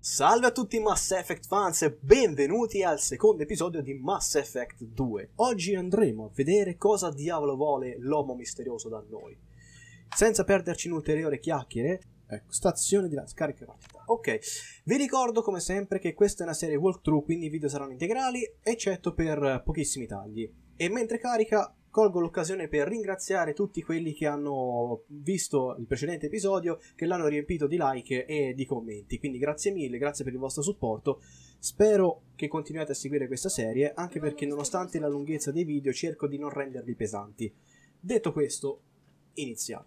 Salve a tutti Mass Effect fans e benvenuti al secondo episodio di Mass Effect 2. Oggi andremo a vedere cosa diavolo vuole l'uomo misterioso da noi. Senza perderci in ulteriori chiacchiere, ecco, stazione di scarica partita. Ok, vi ricordo come sempre che questa è una serie walkthrough, quindi i video saranno integrali, eccetto per pochissimi tagli. E mentre carica, colgo l'occasione per ringraziare tutti quelli che hanno visto il precedente episodio, che l'hanno riempito di like e di commenti. Quindi grazie mille, grazie per il vostro supporto. Spero che continuiate a seguire questa serie, anche perché nonostante la lunghezza dei video cerco di non renderli pesanti. Detto questo, iniziamo.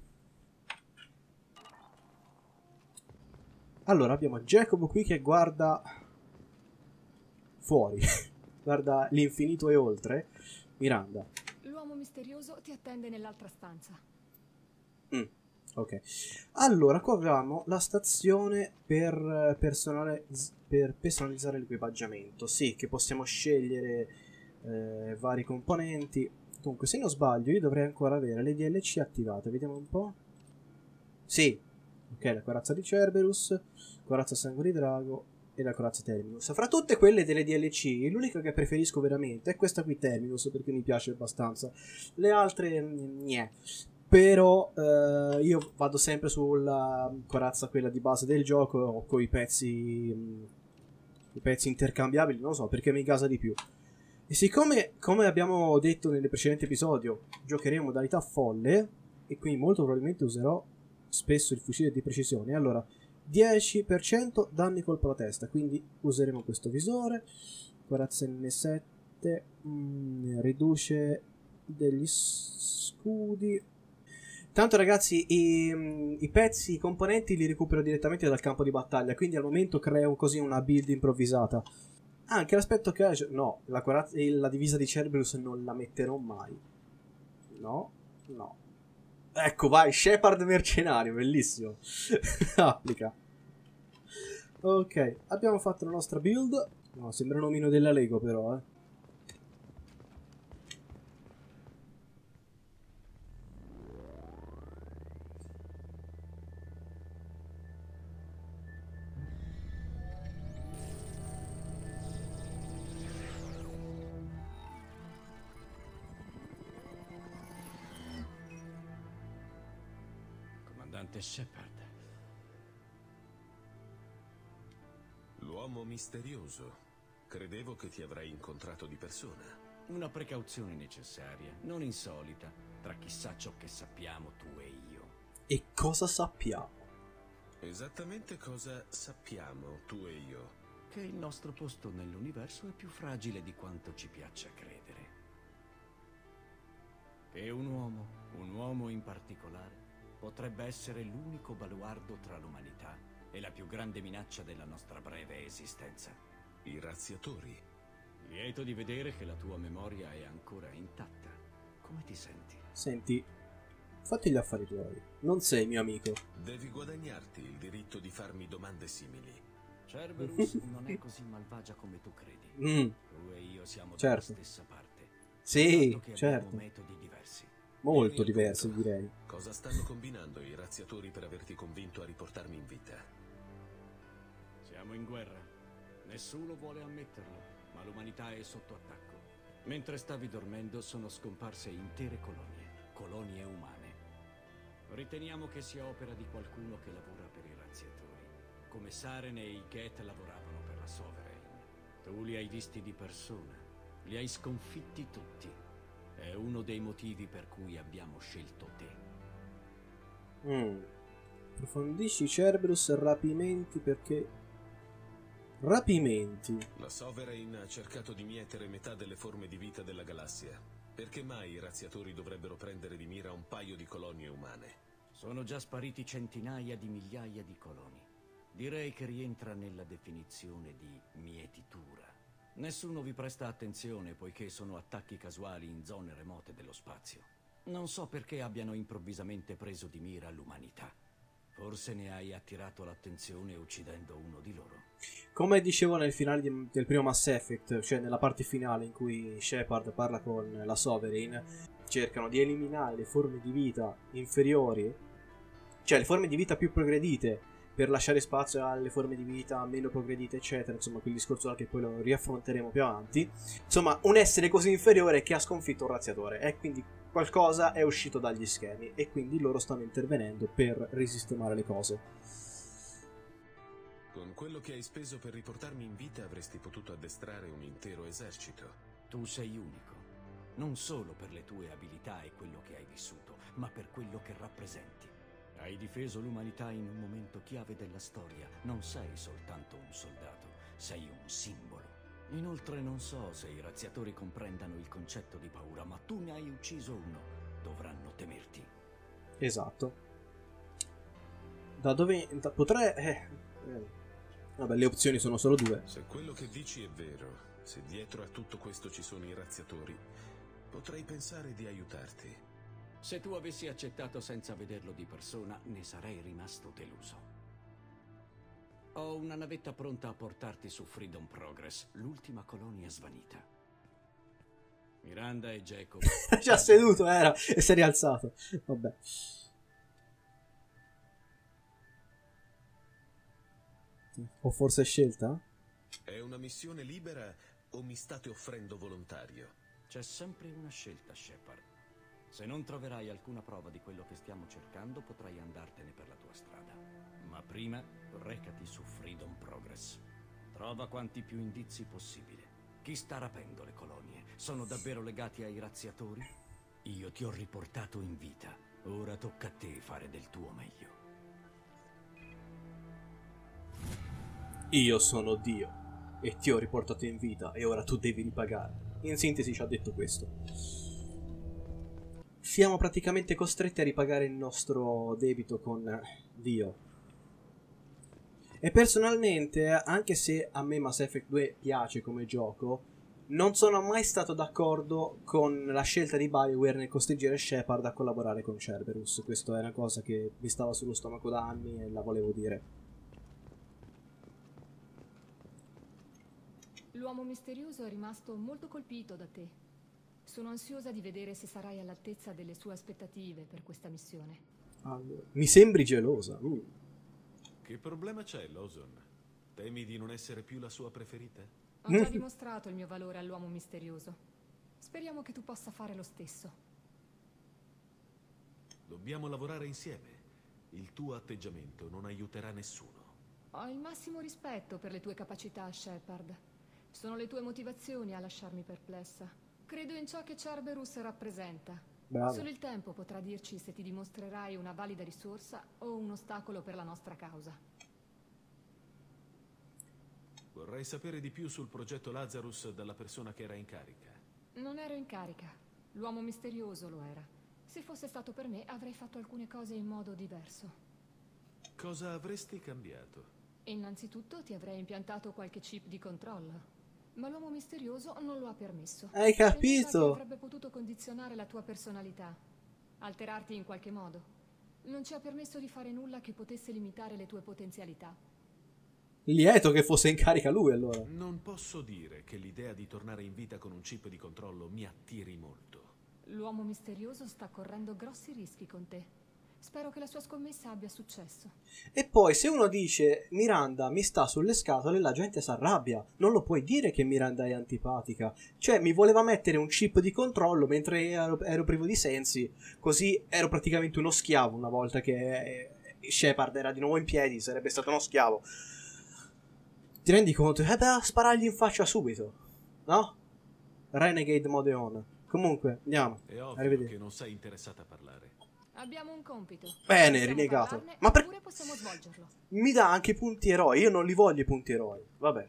Allora, abbiamo Jacob qui che guarda fuori, guarda l'infinito e oltre. Miranda. L'uomo misterioso ti attende nell'altra stanza. Ok. Allora, qua avevamo la stazione per personalizzare l'equipaggiamento. Sì, che possiamo scegliere vari componenti. Comunque, se non sbaglio, io dovrei ancora avere le DLC attivate. Vediamo un po'. Sì. Ok, la corazza di Cerberus, corazza sangue di drago e la corazza Terminus. Fra tutte quelle delle DLC, l'unica che preferisco veramente è questa qui Terminus, perché mi piace abbastanza. Le altre, niente. Però io vado sempre sulla corazza quella di base del gioco, con i pezzi intercambiabili, non lo so, perché mi gasa di più. E siccome, come abbiamo detto nel precedente episodio, giocheremo modalità folle, e quindi molto probabilmente userò spesso il fucile di precisione, allora 10% danni colpo alla testa, quindi useremo questo visore. Corazza N7, riduce degli scudi. Tanto ragazzi, i pezzi, i componenti li recupero direttamente dal campo di battaglia, quindi al momento creo così una build improvvisata. Anche l'aspetto che no, la divisa di Cerberus non la metterò mai. No. Ecco, vai, Shepard mercenario, bellissimo. Applica. Ok, abbiamo fatto la nostra build. No, sembra un omino della Lego però, Comandante Shepard. L'uomo misterioso. Credevo che ti avrei incontrato di persona. Una precauzione necessaria, non insolita, tra chissà ciò che sappiamo tu e io. E cosa sappiamo? Esattamente cosa sappiamo tu e io? Che il nostro posto nell'universo è più fragile di quanto ci piaccia credere. Che un uomo in particolare, potrebbe essere l'unico baluardo tra l'umanità e la più grande minaccia della nostra breve esistenza. I razziatori. Lieto di vedere che la tua memoria è ancora intatta. Come ti senti? Senti, fatti gli affari tuoi. Non sei mio amico. Devi guadagnarti il diritto di farmi domande simili. Cerberus non è così malvagia come tu credi. Tu e io siamo dalla stessa parte. Sì, che certo. abbiamo metodi diversi. Molto diversi, direi. Cosa stanno combinando i razziatori per averti convinto a riportarmi in vita? Siamo in guerra. Nessuno vuole ammetterlo, ma l'umanità è sotto attacco. Mentre stavi dormendo sono scomparse intere colonie umane. Riteniamo che sia opera di qualcuno che lavora per i razziatori, come Saren e i Geth lavoravano per la Sovereign. Tu li hai visti di persona, li hai sconfitti tutti. È uno dei motivi per cui abbiamo scelto te. Approfondisci Cerberus rapimenti perché... Rapimenti? La Sovereign ha cercato di mietere metà delle forme di vita della galassia. Perché mai i razziatori dovrebbero prendere di mira un paio di colonie umane? Sono già spariti centinaia di migliaia di coloni. Direi che rientra nella definizione di mietitura. Nessuno vi presta attenzione poiché sono attacchi casuali in zone remote dello spazio. Non so perché abbiano improvvisamente preso di mira l'umanità. Forse ne hai attirato l'attenzione uccidendo uno di loro. Come dicevo nel finale del primo Mass Effect, cioè nella parte finale in cui Shepard parla con la Sovereign, cercano di eliminare le forme di vita inferiori, cioè le forme di vita più progredite per lasciare spazio alle forme di vita meno progredite, eccetera. Insomma, quel discorso là che poi lo riaffronteremo più avanti. Insomma, un essere così inferiore che ha sconfitto un razziatore, e quindi qualcosa è uscito dagli schemi, e quindi loro stanno intervenendo per risistemare le cose. Con quello che hai speso per riportarmi in vita avresti potuto addestrare un intero esercito. Tu sei unico, non solo per le tue abilità e quello che hai vissuto, ma per quello che rappresenti. Hai difeso l'umanità in un momento chiave della storia. Non sei soltanto un soldato, sei un simbolo. Inoltre non so se i razziatori comprendano il concetto di paura, ma tu ne hai ucciso uno. Dovranno temerti. Esatto. Da dove... potrei... Vabbè, le opzioni sono solo due. Se quello che dici è vero, se dietro a tutto questo ci sono i razziatori, potrei pensare di aiutarti. Se tu avessi accettato senza vederlo di persona, ne sarei rimasto deluso. Ho una navetta pronta a portarti su Freedom Progress, l'ultima colonia svanita. Miranda e Jacob... Già seduto era e si è rialzato. Vabbè. O forse scelta? È una missione libera o mi state offrendo volontario? C'è sempre una scelta, Shepard. Se non troverai alcuna prova di quello che stiamo cercando, potrai andartene per la tua strada. Ma prima, recati su Freedom Progress. Trova quanti più indizi possibile. Chi sta rapendo le colonie? Sono davvero legati ai razziatori? Io ti ho riportato in vita. Ora tocca a te fare del tuo meglio. Io sono Dio e ti ho riportato in vita e ora tu devi ripagare. In sintesi ci ha detto questo. Siamo praticamente costretti a ripagare il nostro debito con Dio. E personalmente, anche se a me Mass Effect 2 piace come gioco, non sono mai stato d'accordo con la scelta di BioWare nel costringere Shepard a collaborare con Cerberus. Questa è una cosa che mi stava sullo stomaco da anni e la volevo dire. L'uomo misterioso è rimasto molto colpito da te. Sono ansiosa di vedere se sarai all'altezza delle sue aspettative per questa missione. Allora, mi sembri gelosa. Che problema c'è, Lawson? Temi di non essere più la sua preferita? Ho già dimostrato il mio valore all'uomo misterioso. Speriamo che tu possa fare lo stesso. Dobbiamo lavorare insieme. Il tuo atteggiamento non aiuterà nessuno. Ho il massimo rispetto per le tue capacità, Shepard. Sono le tue motivazioni a lasciarmi perplessa. Credo in ciò che Cerberus rappresenta. Bravo. Solo il tempo potrà dirci se ti dimostrerai una valida risorsa o un ostacolo per la nostra causa. Vorrei sapere di più sul progetto Lazarus dalla persona che era in carica. Non ero in carica. L'uomo misterioso lo era. Se fosse stato per me, avrei fatto alcune cose in modo diverso. Cosa avresti cambiato? Innanzitutto ti avrei impiantato qualche chip di controllo. Ma l'uomo misterioso non lo ha permesso. Hai capito? Temeva che avrebbe potuto condizionare la tua personalità, alterarti in qualche modo. Non ci ha permesso di fare nulla che potesse limitare le tue potenzialità. Lieto che fosse in carica lui, allora. Non posso dire che l'idea di tornare in vita con un chip di controllo mi attiri molto. L'uomo misterioso sta correndo grossi rischi con te. Spero che la sua scommessa abbia successo. E poi se uno dice Miranda mi sta sulle scatole, la gente si arrabbia. Non lo puoi dire che Miranda è antipatica. Cioè mi voleva mettere un chip di controllo mentre ero privo di sensi. Così ero praticamente uno schiavo. Una volta che Shepard era di nuovo in piedi sarebbe stato uno schiavo. Ti rendi conto? Beh, sparargli in faccia subito, no? Renegade mode on. Comunque andiamo. È ovvio Arrivederci. che non sei interessata a parlare. Abbiamo un compito. Bene, Possiamo rinegato. parlarne, Ma oppure possiamo svolgerlo. mi dà anche punti eroi. Io non li voglio i punti eroi. Vabbè.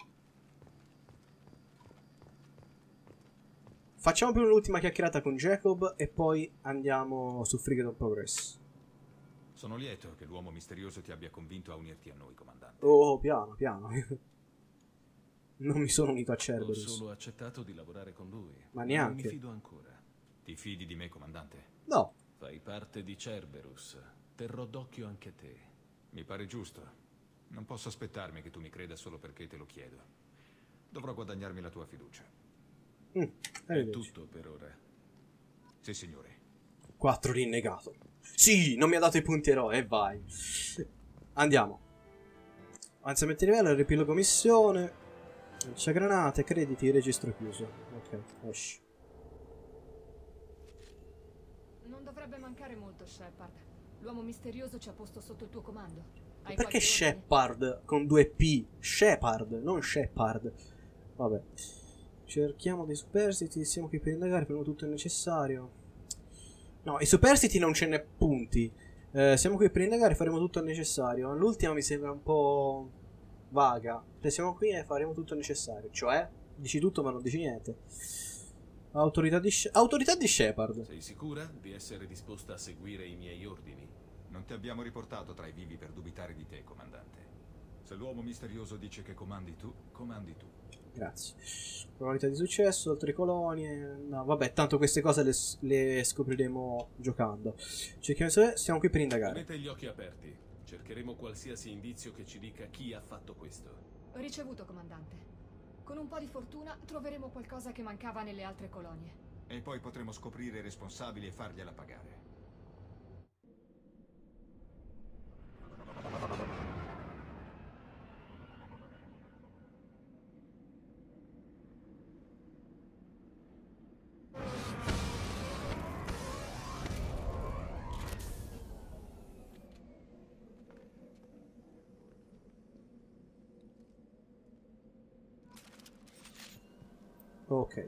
Facciamo prima l'ultima chiacchierata con Jacob e poi andiamo su Freedom Progress. Sono lieto che l'uomo misterioso ti abbia convinto a unirti a noi, comandante. Oh, piano, piano. Non mi sono unito a Ho Cerberus. solo accettato di lavorare con lui. Ma Non neanche. mi fido ancora. Ti fidi di me, comandante? No. Fai parte di Cerberus. Terrò d'occhio anche te. Mi pare giusto. Non posso aspettarmi che tu mi creda solo perché te lo chiedo. Dovrò guadagnarmi la tua fiducia. È Arrivederci. tutto per ora. Sì, signore. 4 rinnegato. Sì, non mi ha dato i punti eroi. E vai. Andiamo. Avanzamento di livello, riepilogo missione. C'è granate, crediti, registro chiuso. Ok, esci. Non dovrebbe mancare molto, Shepard. L'uomo misterioso ci ha posto sotto il tuo comando. Hai Perché qualche ordine? Shepard con 2 P? Shepard, non Shepard. Vabbè. Cerchiamo dei superstiti, siamo qui per indagare, faremo tutto il necessario. No, i superstiti non ce n'è punti. Siamo qui per indagare, faremo tutto il necessario. L'ultima mi sembra un po' vaga. Siamo qui e faremo tutto il necessario. Cioè, dici tutto ma non dici niente. Autorità di Shepard. Sei sicura di essere disposta a seguire i miei ordini? Non ti abbiamo riportato tra i vivi per dubitare di te, comandante. Se l'uomo misterioso dice che comandi tu, comandi tu. Grazie. Probabilità di successo, altre colonie. No, vabbè, tanto queste cose le scopriremo giocando. Siamo qui per indagare. Tenete gli occhi aperti. Cercheremo qualsiasi indizio che ci dica chi ha fatto questo. Ricevuto, comandante. Con un po' di fortuna troveremo qualcosa che mancava nelle altre colonie. E poi potremo scoprire i responsabili e fargliela pagare. Ok.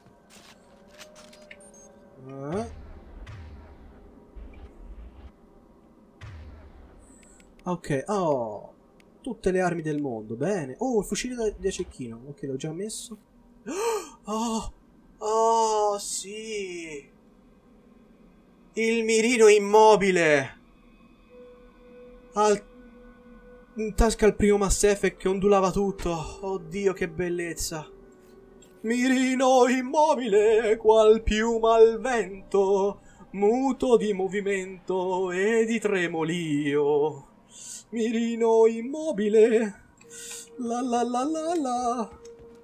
Ok, oh, tutte le armi del mondo, bene. Oh, il fucile da cecchino, ok, l'ho già messo. Oh, oh, sì. Il mirino immobile. In tasca al primo Mass Effect che ondulava tutto. Oddio, che bellezza. Mirino immobile, qual piuma al vento, muto di movimento e di tremolio. Mirino immobile, la la la la la.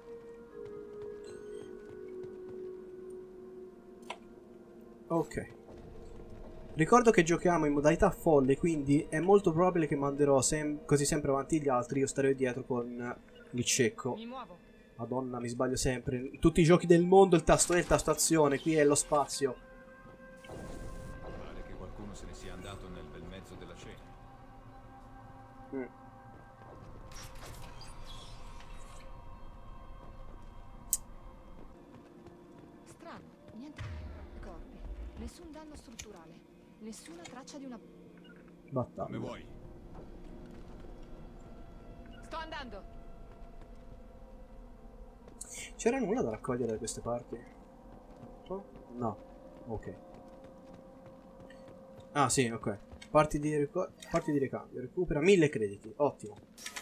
Ok. Ricordo che giochiamo in modalità folle, quindi è molto probabile che manderò così sempre avanti gli altri, io starò dietro con il cecco. Mi muovo. Madonna, mi sbaglio sempre. In tutti i giochi del mondo il tasto è il tasto azione, qui è lo spazio. Pare che qualcuno se ne sia andato nel bel mezzo della cena. Strano, niente corpi, nessun danno strutturale, nessuna traccia di una... Battaglia. Come vuoi? Sto andando! C'era nulla da raccogliere da queste parti? No. Ok. Ah, sì, ok. Parti di ricambio. Recupera 1000 crediti. Ottimo.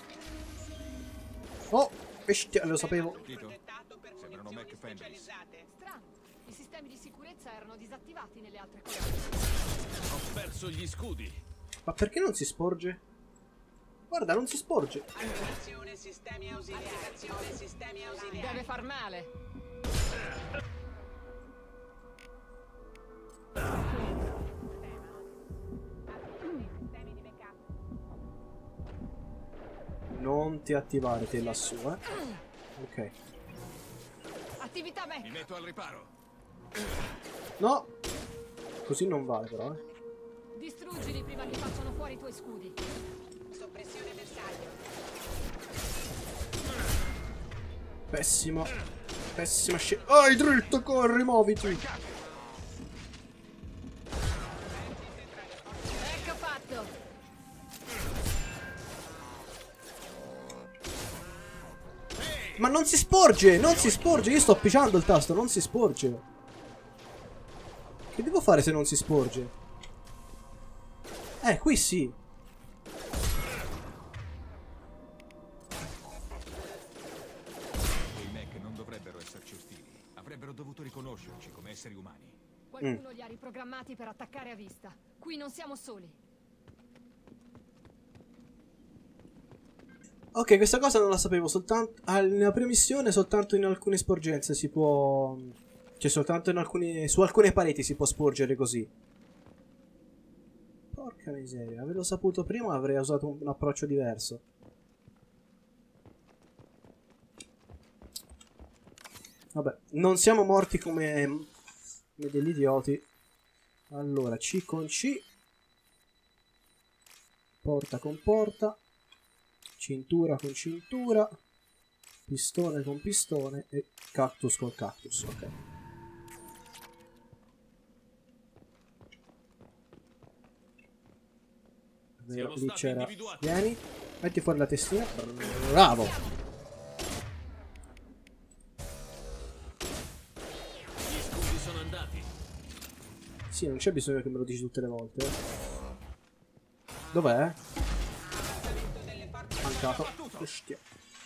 Oh, bestia, lo sapevo. Tito? Sembrano Mac Fenris. Strano, i sistemi di sicurezza erano disattivati nelle altre colonie. Ho perso gli scudi. Ma perché non si sporge? Guarda, non si sporge. Attivazione sistemi ausiliari. Attivazione sistemi ausiliari. Deve far male! Sistemi di backup. Non ti attivare te lassù, eh. Ok. Attività Mi mech! metto al riparo. No. Così non vale però, eh. Distruggili prima che facciano fuori i tuoi scudi. Soppressione bersaglio. Pessima. Pessima scelta. Vai dritto, corri, muoviti. Ecco fatto! Ma non si sporge, non si sporge. Io sto appicciando il tasto, non si sporge. Che devo fare se non si sporge? Qui sì. Quei mech non dovrebbero esserci ostili. Avrebbero dovuto riconoscerci come esseri umani. Qualcuno li ha riprogrammati per attaccare a vista. Qui non siamo soli. Ok, questa cosa non la sapevo. Soltanto nella prima missione, soltanto in alcune sporgenze si può... Cioè soltanto in alcuni... Su alcune pareti si può sporgere così. Porca miseria, averlo saputo prima avrei usato un approccio diverso. Vabbè, non siamo morti come degli idioti. Allora, C con C. Porta con porta. Cintura con cintura. Pistone con pistone. E cactus con cactus, ok. Vero, lì c'era. Vieni, metti fuori la testina. Bravo. Gli scudi sono andati. Sì, non c'è bisogno che me lo dici tutte le volte. Dov'è? Mancato. Ostia.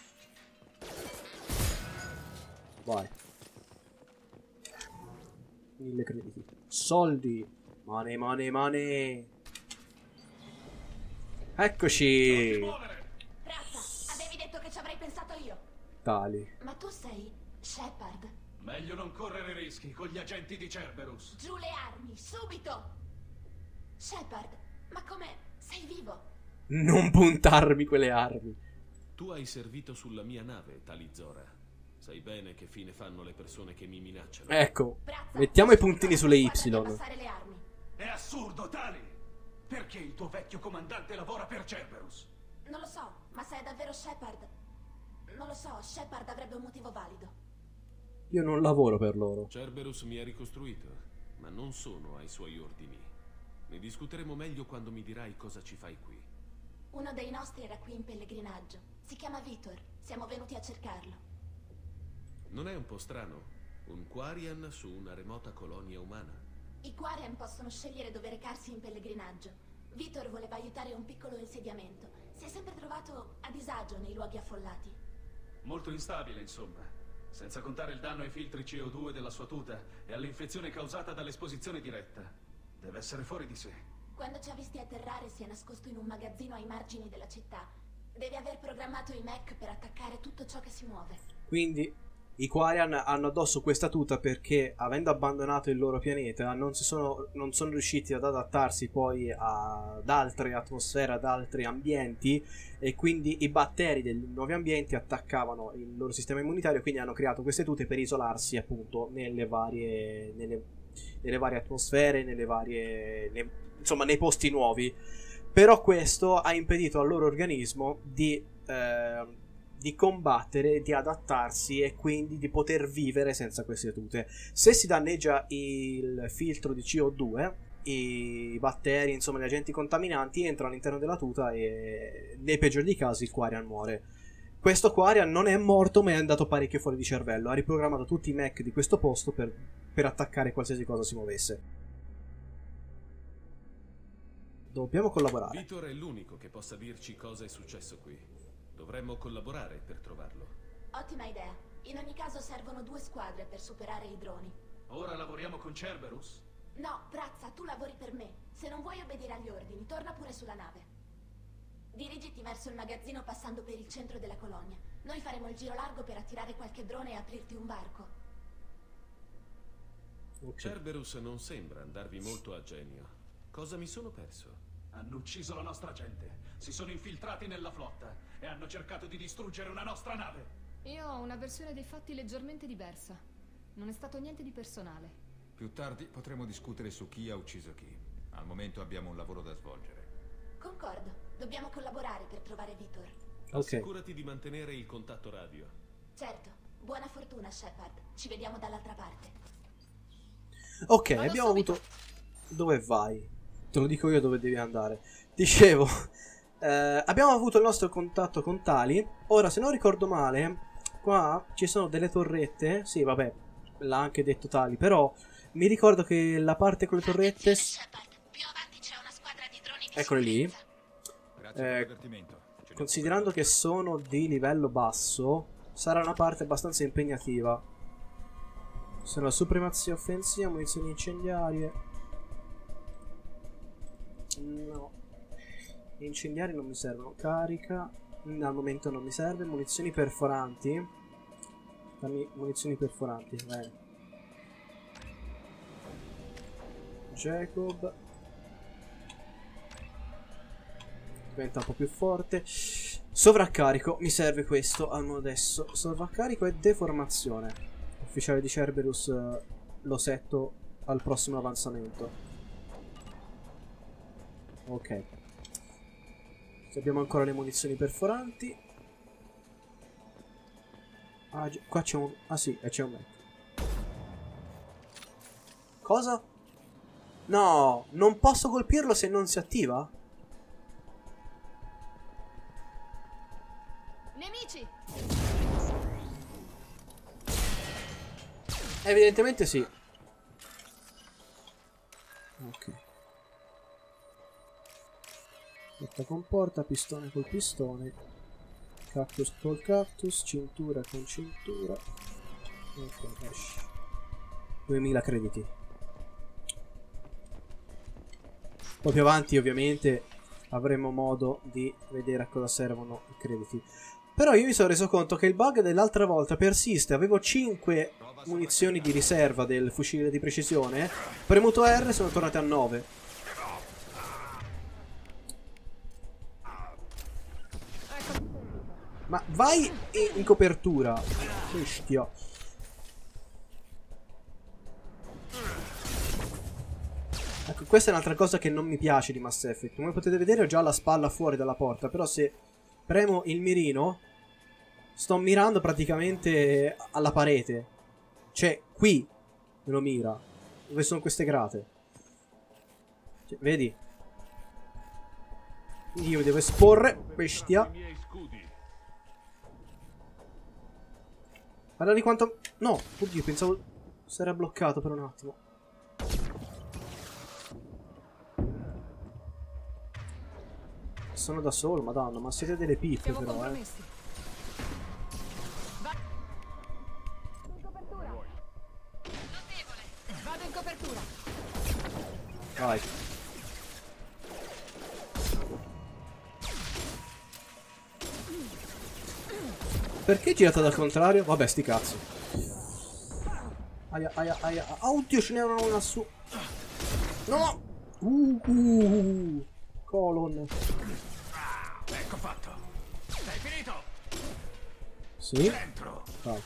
Vai. 1000 crediti. Soldi. Money, money, money. Eccoci. Razza, avevi detto che ci avrei pensato io. Tali. Ma tu sei Shepard. Meglio non correre rischi con gli agenti di Cerberus. Giù le armi, subito. Shepard, ma come? Sei vivo? Non puntarmi quelle armi. Tu hai servito sulla mia nave, Talizora. Sai bene che fine fanno le persone che mi minacciano. Ecco. Brazza, Mettiamo i puntini sulle Y. guarda di abbassare le armi. È assurdo, Tali! Perché il tuo vecchio comandante lavora per Cerberus? Non lo so, ma se è davvero Shepard... Non lo so, Shepard avrebbe un motivo valido. Io non lavoro per loro. Cerberus mi ha ricostruito, ma non sono ai suoi ordini. Ne discuteremo meglio quando mi dirai cosa ci fai qui. Uno dei nostri era qui in pellegrinaggio. Si chiama Vitor. Siamo venuti a cercarlo. Non è un po' strano? Un Quarian su una remota colonia umana? I Quarian possono scegliere dove recarsi in pellegrinaggio. Vitor voleva aiutare un piccolo insediamento. Si è sempre trovato a disagio nei luoghi affollati. Molto instabile, insomma. Senza contare il danno ai filtri CO2 della sua tuta e all'infezione causata dall'esposizione diretta. Deve essere fuori di sé. Quando ci ha visti atterrare si è nascosto in un magazzino ai margini della città. Deve aver programmato i mech per attaccare tutto ciò che si muove. Quindi i Quarian hanno addosso questa tuta perché, avendo abbandonato il loro pianeta, non sono riusciti ad adattarsi poi ad altre atmosfere, ad altri ambienti, e quindi i batteri dei nuovi ambienti attaccavano il loro sistema immunitario, quindi hanno creato queste tute per isolarsi appunto nelle varie atmosfere, insomma nei posti nuovi. Però questo ha impedito al loro organismo di combattere, di adattarsi e quindi di poter vivere senza queste tute. Se si danneggia il filtro di CO2, i batteri, insomma gli agenti contaminanti entrano all'interno della tuta e nei peggiori dei casi il Quarian muore. Questo Quarian non è morto, ma è andato parecchio fuori di cervello. Ha riprogrammato tutti i mech di questo posto per attaccare qualsiasi cosa si muovesse. Dobbiamo collaborare. Vitor è l'unico che possa dirci cosa è successo qui. Dovremmo collaborare per trovarlo. Ottima idea. In ogni caso servono 2 squadre per superare i droni. Ora lavoriamo con Cerberus? No, Brazza, tu lavori per me. Se non vuoi obbedire agli ordini, torna pure sulla nave. Dirigiti verso il magazzino passando per il centro della colonia. Noi faremo il giro largo per attirare qualche drone e aprirti un varco. Okay. Cerberus non sembra andarvi molto a genio. Cosa mi sono perso? Hanno ucciso la nostra gente. Si sono infiltrati nella flotta e hanno cercato di distruggere una nostra nave. Io ho una versione dei fatti leggermente diversa. Non è stato niente di personale. Più tardi potremo discutere su chi ha ucciso chi. Al momento abbiamo un lavoro da svolgere. Concordo. Dobbiamo collaborare per trovare Vitor. Ok. Assicurati di mantenere il contatto radio. Certo. Buona fortuna, Shepard. Ci vediamo dall'altra parte. Ok, Vado abbiamo subito. avuto... Dove vai? Te lo dico io dove devi andare. Dicevo, abbiamo avuto il nostro contatto con Tali. Ora, se non ricordo male, qua ci sono delle torrette. Sì, vabbè, l'ha anche detto Tali, però mi ricordo che la parte con le torrette... Shepard, più avanti c'è una squadra di droni di Eccole lì. sicurezza. Grazie per l'avvertimento. Ce ne Considerando che sono di livello basso, sarà una parte abbastanza impegnativa. Sono la supremazia offensiva, munizioni incendiarie. No, gli incendiari non mi servono. Carica al momento non mi serve. Munizioni perforanti. Dammi munizioni perforanti. Bene. Jacob diventa un po' più forte. Sovraccarico, mi serve questo adesso. Sovraccarico e deformazione. Ufficiale di Cerberus, lo setto al prossimo avanzamento. Ok. Se abbiamo ancora le munizioni perforanti. Ah, qua c'è un... Ah sì, e c'è un mech. Cosa? No, non posso colpirlo se non si attiva? Nemici! Evidentemente sì. Ok. Porta con porta, pistone col pistone, cactus col cactus, cintura con cintura. Ok, esci. 2000 crediti. Poi più avanti ovviamente avremo modo di vedere a cosa servono i crediti. Però io mi sono reso conto che il bug dell'altra volta persiste. Avevo 5 munizioni di riserva del fucile di precisione. Premuto R sono tornate a 9. Ma vai in copertura. Bestia. Ecco, questa è un'altra cosa che non mi piace di Mass Effect. Come potete vedere ho già la spalla fuori dalla porta. Però se premo il mirino sto mirando praticamente alla parete. Cioè, qui me lo mira. Dove sono queste grate? Cioè, vedi? Quindi io mi devo esporre. Bestia. Guarda di quanto... No, oddio, pensavo si era bloccato per un attimo. Sono da solo, madonna, ma siete delle pippe però, Vado in copertura. Notevole. Vado in copertura. Vai. Perché è girata dal contrario? Vabbè, sti cazzo. Aia, aia, aia. Oh, oddio, ce n'era una lassù. No! Colon. Ecco fatto. Hai finito? Sì. Dentro. Vai.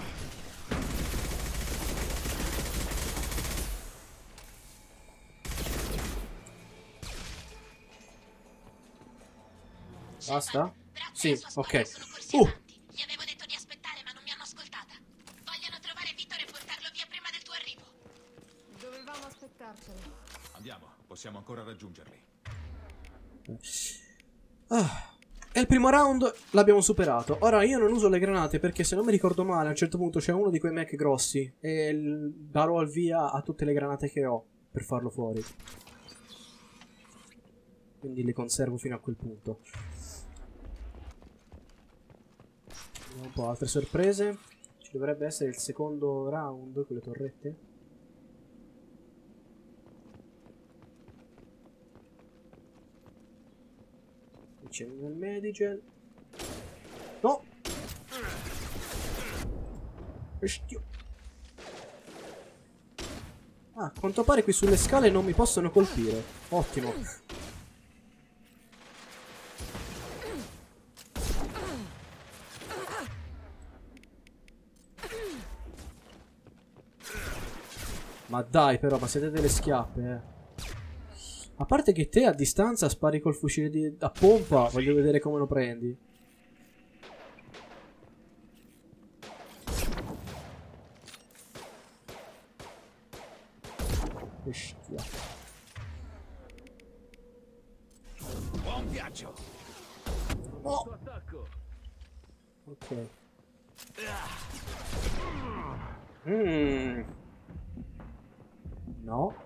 Basta? Sì, ok. Gli avevo detto di aspettare, ma non mi hanno ascoltata. Vogliono trovare Victor e portarlo via prima del tuo arrivo. Dovevamo aspettarcelo. Andiamo, possiamo ancora raggiungerli. E il primo round l'abbiamo superato. Ora io non uso le granate perché se non mi ricordo male a un certo punto c'è uno di quei mech grossi e darò al via a tutte le granate che ho per farlo fuori. Quindi le conservo fino a quel punto. Vediamo un po' altre sorprese. Ci dovrebbe essere il secondo round con le torrette. C'è nel Medigen. No! Bestia. Ah, a quanto pare qui sulle scale non mi possono colpire. Ottimo. Ma dai però, ma siete delle schiappe, eh. A parte che te a distanza spari col fucile a pompa, voglio vedere come lo prendi. Bestia. Buon viaggio. Oh. Ok. No.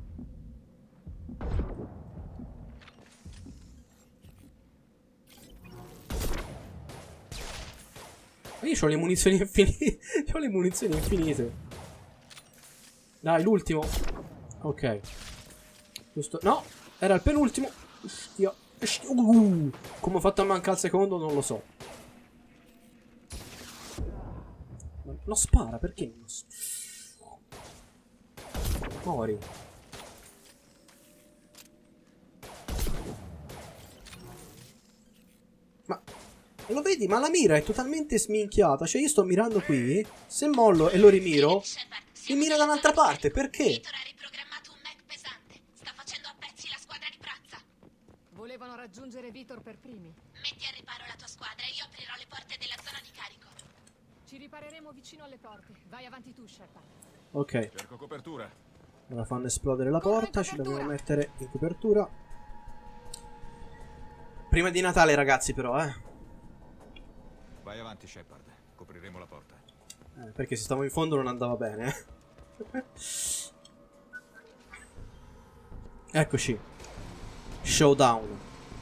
Io ho le munizioni infinite. Ho le munizioni infinite. Dai, l'ultimo. Ok. Giusto. No, era il penultimo. Ostia. Come ho fatto a mancare al secondo non lo so. Non spara, perché non Mori. Ma Lo vedi? Ma la mira è totalmente sminchiata. Cioè io sto mirando qui, se mollo e lo rimiro, mi mira da un'altra parte. Perché? Vitor ha riprogrammato un mech pesante. Sta facendo a pezzi la squadra di Prazza. Volevano raggiungere Vitor per primi. Metti a riparo la tua squadra e io aprirò le porte della zona di carico. Ci ripareremo vicino alle porte. Vai avanti tu, Shepard. Ok. Cerco copertura. Ora fanno esplodere la porta. Ci dobbiamo mettere in copertura. Prima di Natale, ragazzi, però, Vai avanti, Shepard. Copriremo la porta. perché se stavo in fondo non andava bene. Eccoci. Showdown.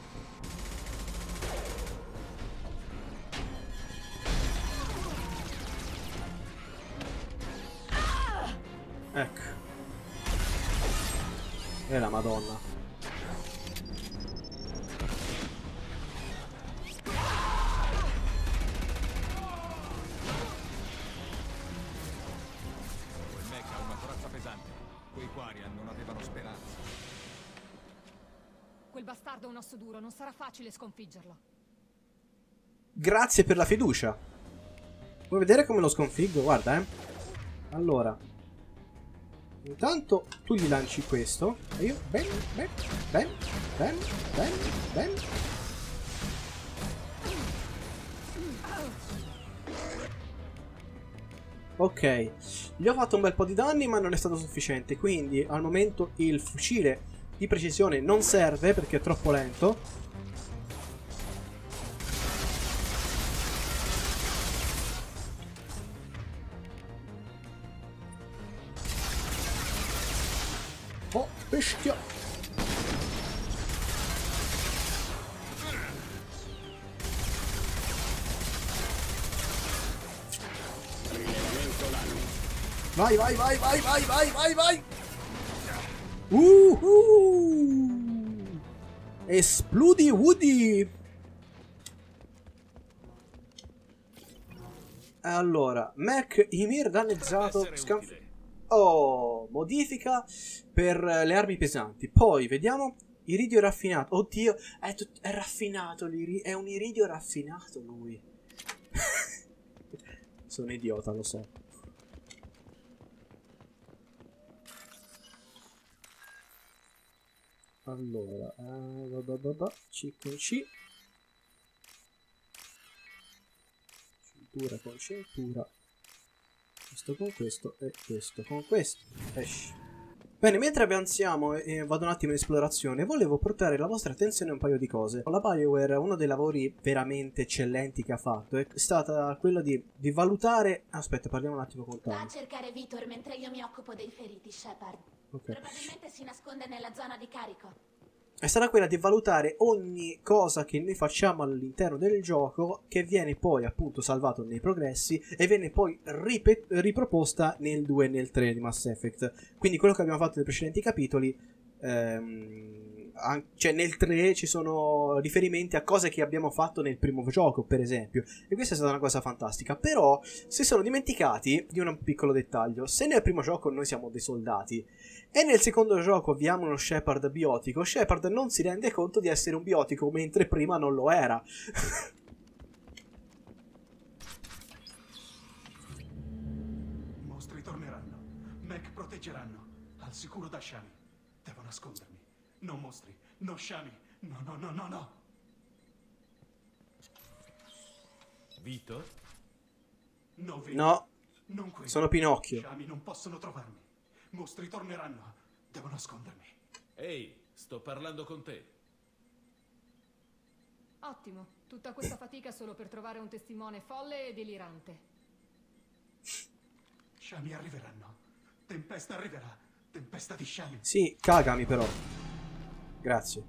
Ecco. E la Madonna. Quel mech ha una corazza pesante. Quei Quarian non avevano speranza. Quel bastardo è un osso duro, non sarà facile sconfiggerlo. Grazie per la fiducia. Vuoi vedere come lo sconfiggo? Guarda, Allora. Intanto tu gli lanci questo. E io... Ben. Ok. Gli ho fatto un bel po' di danni, ma non è stato sufficiente. Quindi, al momento, il fucile di precisione non serve, perché è troppo lento. Oh, beschia! Vai, vai, vai, vai, vai, vai, vai, vai! Esplodi Woody! Allora, mech Ymir danneggiato, Oh, modifica per le armi pesanti. Poi, vediamo, iridio raffinato. Oddio, è raffinato, è un iridio raffinato lui. Sono idiota, lo so. Allora, C con C. Cintura con cintura. Questo con questo e questo con questo. Esci. Bene, mentre avanziamo e vado un attimo in esplorazione, volevo portare la vostra attenzione a un paio di cose. La BioWare, uno dei lavori veramente eccellenti che ha fatto, è stata quello di valutare... Aspetta, parliamo un attimo con Va Tony. a cercare Vitor mentre io mi occupo dei feriti, Shepard. Okay. Probabilmente si nasconde nella zona di carico. È stata quella di valutare ogni cosa che noi facciamo all'interno del gioco, che viene poi appunto salvato nei progressi e viene poi riproposta nel 2 e nel 3 di Mass Effect. Quindi quello che abbiamo fatto nei precedenti capitoli, cioè nel 3 ci sono riferimenti a cose che abbiamo fatto nel primo gioco, per esempio, e questa è stata una cosa fantastica. Però si sono dimenticati di un piccolo dettaglio. Se nel primo gioco noi siamo dei soldati e nel secondo gioco abbiamo uno Shepard biotico, Shepard non si rende conto di essere un biotico, mentre prima non lo era. Mostri torneranno. Mech proteggeranno. Al sicuro da Shami. Devo nascondermi. No mostri. No Shami. No, no, no, no, no. Vitor? No, Vitor. No, Non qui. sono Pinocchio. Shami non possono trovarmi. Mostri torneranno. Devo nascondermi. Ehi, sto parlando con te. Ottimo. Tutta questa fatica solo per trovare un testimone folle e delirante. Shami arriveranno. Tempesta arriverà. Tempesta di Shami. Sì, cagami però. Grazie.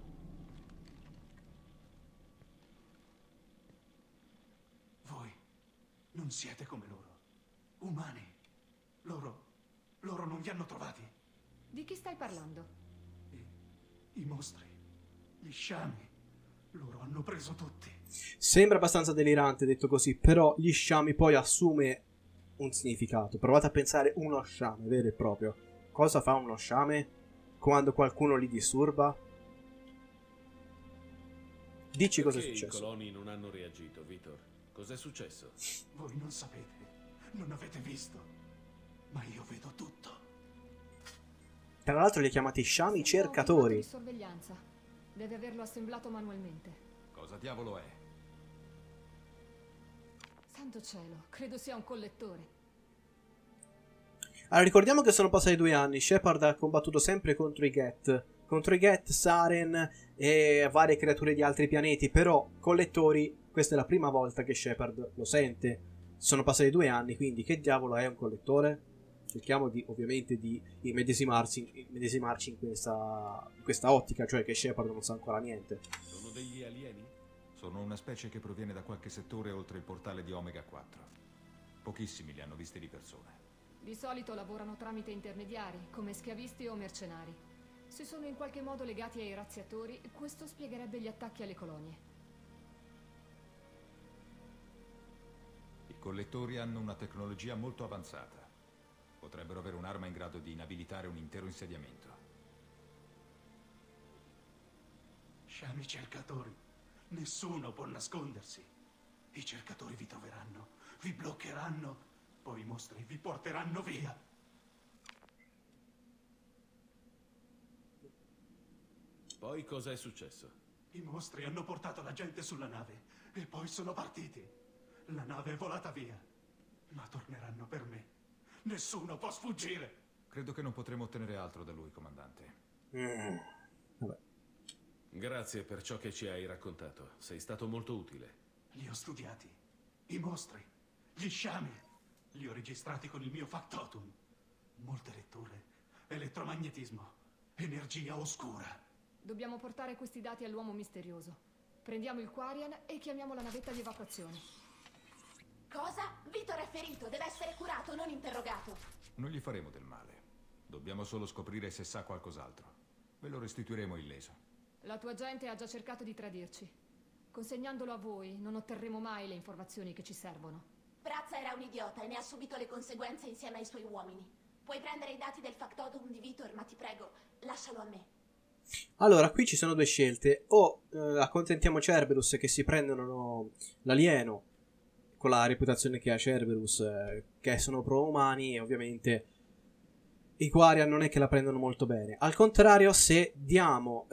Voi non siete come loro. Umani. Loro non vi hanno trovati. Di chi stai parlando? I mostri. Gli Shami. Loro hanno preso tutti. Sembra abbastanza delirante detto così, però gli sciami poi assume un significato. Provate a pensare uno sciame vero e proprio. Cosa fa uno sciame quando qualcuno li disturba? Dici cosa è Perché i successo. coloni non hanno reagito, Vitor? Cos'è successo? Voi non sapete, non avete visto, ma io vedo tutto. Tra l'altro li ha chiamati Shami Sembra un cercatori. filmato di sorveglianza. Deve averlo assemblato manualmente. Cosa diavolo è? Santo cielo, credo sia un collettore. Allora, ricordiamo che sono passati 2 anni. Shepard ha combattuto sempre contro i Geth. Contro i Geth, Saren e varie creature di altri pianeti. Però, collettori, questa è la prima volta che Shepard lo sente. Sono passati 2 anni, quindi che diavolo è un collettore? Cerchiamo ovviamente di immedesimarci in questa ottica, cioè che Shepard non sa ancora niente. Sono degli alieni? Sono una specie che proviene da qualche settore oltre il portale di Omega 4. Pochissimi li hanno visti di persona. Di solito lavorano tramite intermediari, come schiavisti o mercenari. Se sono in qualche modo legati ai razziatori, questo spiegherebbe gli attacchi alle colonie. I collettori hanno una tecnologia molto avanzata. Potrebbero avere un'arma in grado di inabilitare un intero insediamento. Shami cercatori. Nessuno può nascondersi. I cercatori vi troveranno, vi bloccheranno, poi i mostri vi porteranno via. Poi cosa è successo? I mostri hanno portato la gente sulla nave e poi sono partiti. La nave è volata via, ma torneranno per me. Nessuno può sfuggire. Credo che non potremo ottenere altro da lui, comandante. Vabbè. Grazie per ciò che ci hai raccontato. Sei stato molto utile. Li ho studiati. I mostri, gli Shami. Li ho registrati con il mio factotum. Molte letture, elettromagnetismo, energia oscura. Dobbiamo portare questi dati all'uomo misterioso. Prendiamo il Quarian e chiamiamo la navetta di evacuazione. Cosa? Vitor è ferito, deve essere curato, non interrogato. Non gli faremo del male. Dobbiamo solo scoprire se sa qualcos'altro. Ve lo restituiremo illeso. La tua gente ha già cercato di tradirci. Consegnandolo a voi, non otterremo mai le informazioni che ci servono. Brazza era un idiota e ne ha subito le conseguenze insieme ai suoi uomini. Puoi prendere i dati del factotum di Vitor, ma ti prego, lascialo a me. Allora, qui ci sono 2 scelte. O accontentiamo Cerberus che si prendono l'alieno con la reputazione che ha Cerberus, che sono pro-umani, e ovviamente i Quarian non è che la prendono molto bene. Al contrario, se diamo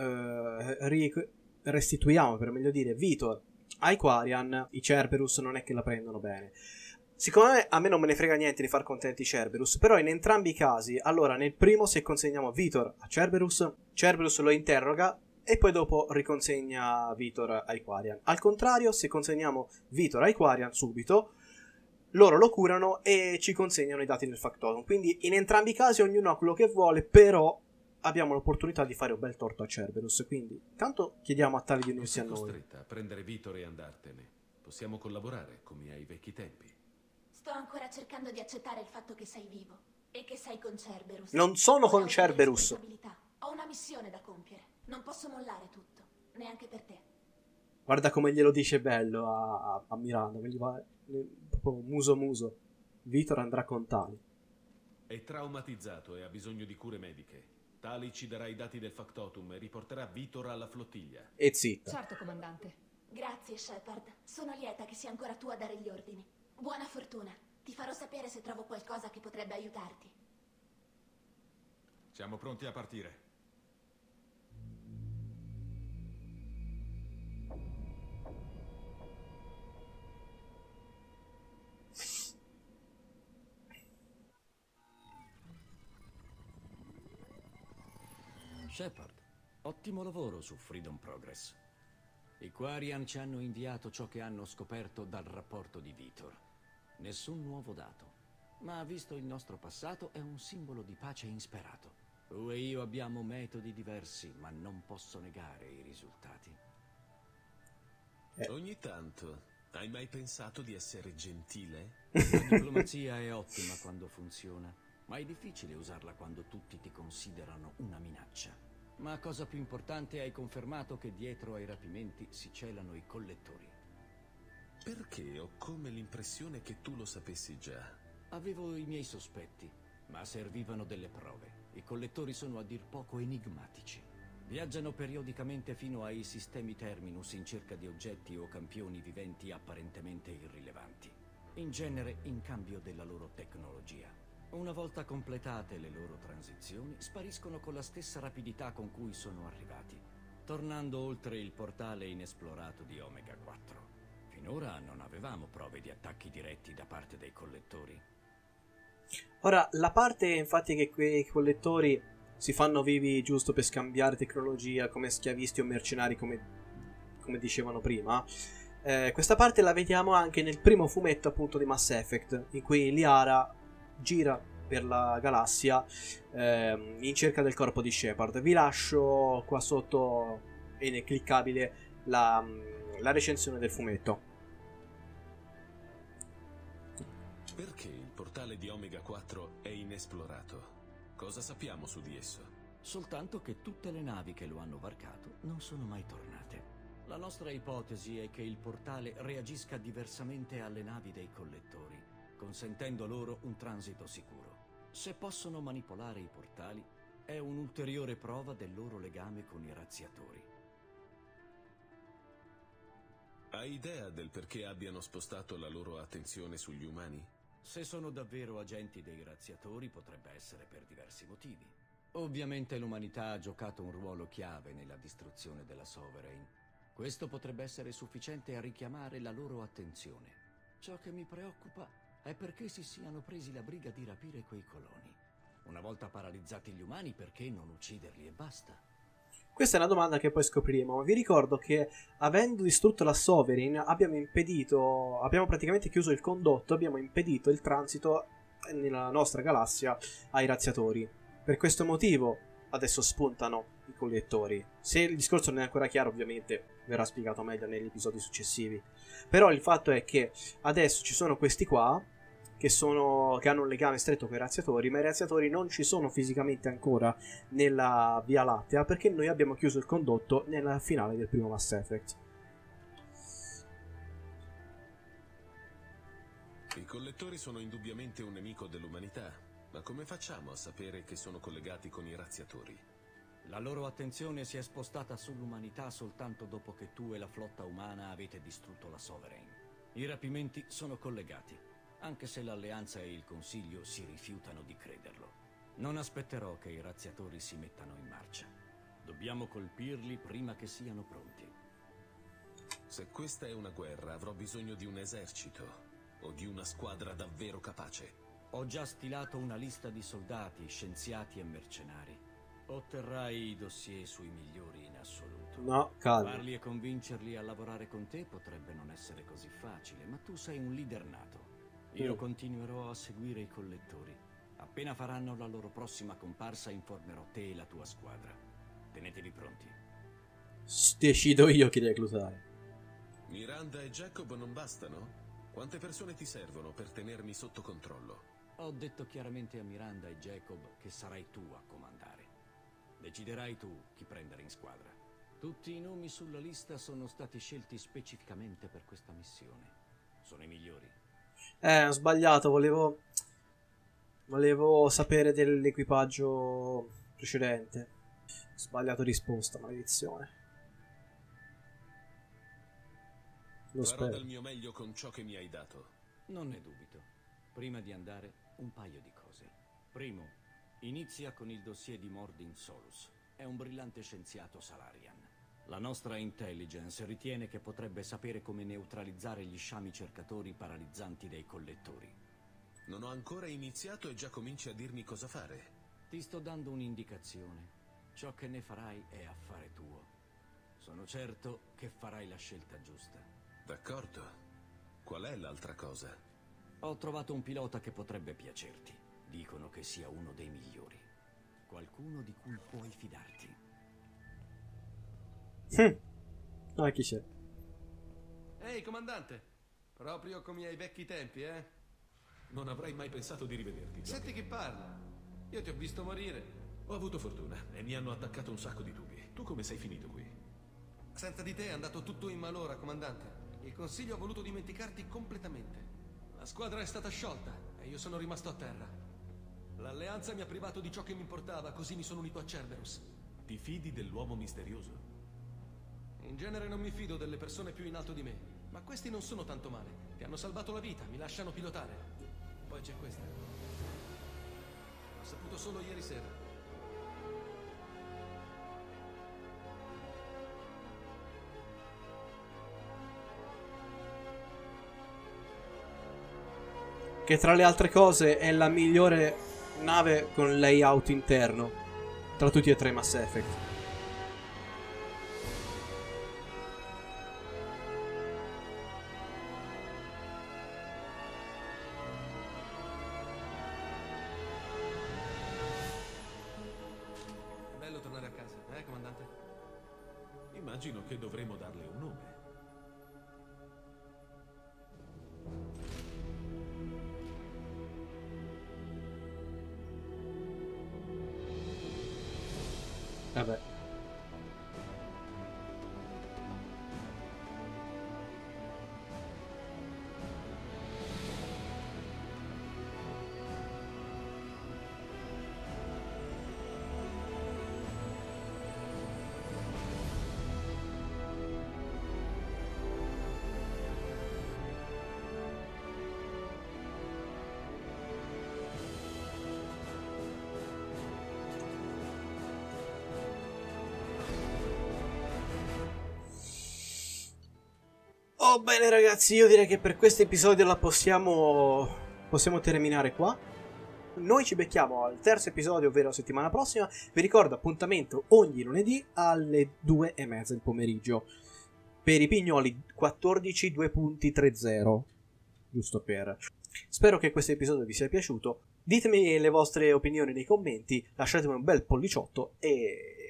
restituiamo, per meglio dire, Vitor ai Quarian, i Cerberus non è che la prendono bene. Siccome a me non me ne frega niente di far contenti Cerberus, però in entrambi i casi, allora nel primo se consegniamo Vitor a Cerberus, Cerberus lo interroga e poi dopo riconsegna Vitor ai Quarian. Al contrario, se consegniamo Vitor ai Quarian subito, loro lo curano e ci consegnano i dati del factotum. Quindi in entrambi i casi ognuno ha quello che vuole, però abbiamo l'opportunità di fare un bel torto a Cerberus. Quindi tanto chiediamo a tali di unirsi a Sei noi. costretta a prendere Vitor e andartene. Possiamo collaborare come ai vecchi tempi. Sto ancora cercando di accettare il fatto che sei vivo e che sei con Cerberus. Non sono con Ho Cerberus. responsabilità. Ho una missione da compiere. Non posso mollare tutto, neanche per te. Guarda come glielo dice bello a Miranda, che gli va proprio muso muso. Vitor andrà con Tali. È traumatizzato e ha bisogno di cure mediche. Tali ci darà i dati del factotum e riporterà Vitor alla flottiglia. E zitta. Certo, comandante. Grazie, Shepard. Sono lieta che sia ancora tu a dare gli ordini. Buona fortuna. Ti farò sapere se trovo qualcosa che potrebbe aiutarti. Siamo pronti a partire. Shepard, ottimo lavoro su Freedom Progress. I Quarian ci hanno inviato ciò che hanno scoperto dal rapporto di Vitor. Nessun nuovo dato, ma visto il nostro passato è un simbolo di pace insperato. Tu e io abbiamo metodi diversi, ma non posso negare i risultati. Ogni tanto, hai mai pensato di essere gentile? La diplomazia è ottima quando funziona, ma è difficile usarla quando tutti ti considerano una minaccia. Ma cosa più importante, hai confermato che dietro ai rapimenti si celano i collettori. Perché ho come l'impressione che tu lo sapessi già. Avevo i miei sospetti, ma servivano delle prove. I collettori sono a dir poco enigmatici. Viaggiano periodicamente fino ai sistemi Terminus in cerca di oggetti o campioni viventi apparentemente irrilevanti, in genere in cambio della loro tecnologia. Una volta completate le loro transizioni, spariscono con la stessa rapidità con cui sono arrivati, tornando oltre il portale inesplorato di Omega 4. Finora non avevamo prove di attacchi diretti da parte dei collettori. Ora, la parte infatti che quei collettori si fanno vivi giusto per scambiare tecnologia come schiavisti o mercenari, come dicevano prima, questa parte la vediamo anche nel primo fumetto appunto di Mass Effect, in cui Liara gira per la galassia in cerca del corpo di Shepard. Vi lascio qua sotto, è cliccabile, la recensione del fumetto. Perché il portale di Omega 4 è inesplorato? Cosa sappiamo su di esso? Soltanto che tutte le navi che lo hanno varcato non sono mai tornate. La nostra ipotesi è che il portale reagisca diversamente alle navi dei collettori, consentendo loro un transito sicuro. Se possono manipolare i portali, è un'ulteriore prova del loro legame con i razziatori. Hai idea del perché abbiano spostato la loro attenzione sugli umani? Se sono davvero agenti dei razziatori, potrebbe essere per diversi motivi. Ovviamente l'umanità ha giocato un ruolo chiave nella distruzione della Sovereign. Questo potrebbe essere sufficiente a richiamare la loro attenzione. Ciò che mi preoccupa è perché si siano presi la briga di rapire quei coloni. Una volta paralizzati gli umani, perché non ucciderli e basta? Questa è una domanda che poi scopriremo. Vi ricordo che avendo distrutto la Sovereign abbiamo praticamente chiuso il condotto, abbiamo impedito il transito nella nostra galassia ai razziatori. Per questo motivo adesso spuntano i collettori. Se il discorso non è ancora chiaro, ovviamente verrà spiegato meglio negli episodi successivi. Però il fatto è che adesso ci sono questi qua che hanno un legame stretto con i razziatori, ma i razziatori non ci sono fisicamente ancora nella Via Lattea, perché noi abbiamo chiuso il condotto nella finale del primo Mass Effect. I collettori sono indubbiamente un nemico dell'umanità, ma come facciamo a sapere che sono collegati con i razziatori? La loro attenzione si è spostata sull'umanità soltanto dopo che tu e la flotta umana avete distrutto la Sovereign. I rapimenti sono collegati, anche se l'Alleanza e il Consiglio si rifiutano di crederlo. Non aspetterò che i razziatori si mettano in marcia. Dobbiamo colpirli prima che siano pronti. Se questa è una guerra, avrò bisogno di un esercito o di una squadra davvero capace. Ho già stilato una lista di soldati, scienziati e mercenari. Otterrai i dossier sui migliori in assoluto. No, calma. Farli e convincerli a lavorare con te potrebbe non essere così facile, ma tu sei un leader nato. Io continuerò a seguire i collettori. Appena faranno la loro prossima comparsa, informerò te e la tua squadra. Tenetevi pronti. Decido io chi reclutare. Miranda e Jacob non bastano? Quante persone ti servono per tenermi sotto controllo? Ho detto chiaramente a Miranda e Jacob che sarai tu a comandare. Deciderai tu chi prendere in squadra. Tutti i nomi sulla lista sono stati scelti specificamente per questa missione. Sono i migliori. Ho sbagliato, volevo sapere dell'equipaggio precedente. Ho sbagliato risposta, maledizione. Lo Farò spero. del mio meglio con ciò che mi hai dato. Non ne dubito. Prima di andare, un paio di cose. Primo, inizia con il dossier di Mordin Solus. È un brillante scienziato Salarian. La nostra intelligence ritiene che potrebbe sapere come neutralizzare gli sciami cercatori paralizzanti dei collettori. Non ho ancora iniziato e già cominci a dirmi cosa fare. Ti sto dando un'indicazione. Ciò che ne farai è affare tuo. Sono certo che farai la scelta giusta. D'accordo. Qual è l'altra cosa? Ho trovato un pilota che potrebbe piacerti. Dicono che sia uno dei migliori. Qualcuno di cui puoi fidarti. Ah, chi c'è? Ehi, comandante! Proprio come ai vecchi tempi, eh? Non avrei mai pensato di rivederti, Johnny. Senti chi parla. Io ti ho visto morire. Ho avuto fortuna e mi hanno attaccato un sacco di dubbi. Tu come sei finito qui? Senza di te è andato tutto in malora, comandante. Il Consiglio ha voluto dimenticarti completamente. La squadra è stata sciolta e io sono rimasto a terra. L'Alleanza mi ha privato di ciò che mi importava, così mi sono unito a Cerberus. Ti fidi dell'uomo misterioso? In genere non mi fido delle persone più in alto di me, ma questi non sono tanto male. Ti hanno salvato la vita, mi lasciano pilotare. Poi c'è questa. L'ho saputo solo ieri sera. Che tra le altre cose è la migliore nave con layout interno tra tutti e tre i Mass Effect. È bello tornare a casa, comandante? Immagino che dovremo darle un nome. Vabbè. Oh, bene ragazzi, io direi che per questo episodio la possiamo terminare qua. Noi ci becchiamo al terzo episodio, ovvero la settimana prossima. Vi ricordo appuntamento ogni lunedì alle 2:30 del pomeriggio. Per i pignoli 14 2.30. Giusto per... Spero che questo episodio vi sia piaciuto. Ditemi le vostre opinioni nei commenti, lasciatemi un bel polliciotto e